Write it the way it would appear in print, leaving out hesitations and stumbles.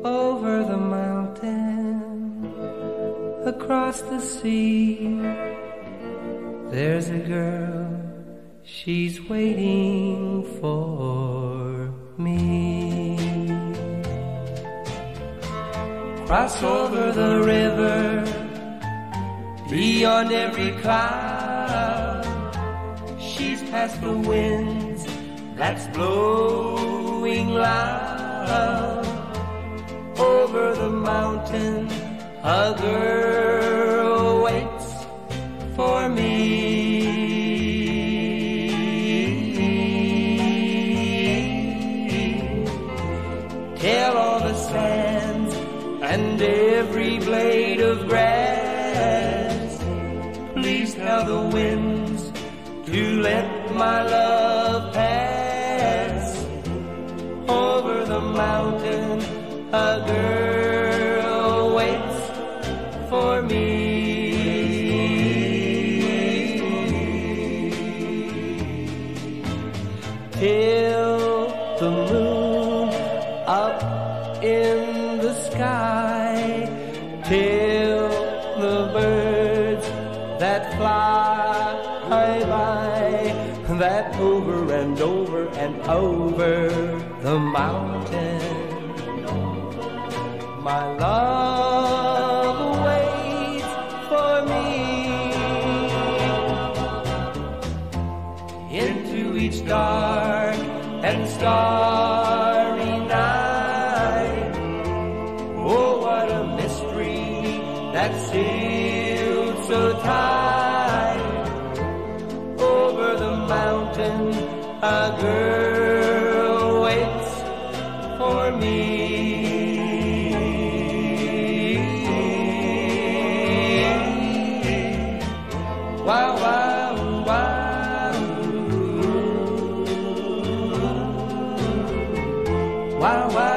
over the mountain, across the sea. There's a girl, she's waiting for me. Cross over the river, beyond every cloud. She's past the winds that's blowing loud. Over the mountain, a girl waits for me. Tell all the sands and every blade of grass, please tell the winds to let my love pass. Over the mountain, a girl waits for me. Till the moon up in the sky, till the birds that fly by, that over and over and over the mountain, my love waits for me. Into each dark and starry night, oh, what a mystery that's sealed so tight. Over the mountain, a girl waits for me. Wow, wow, wow. Wow, wow.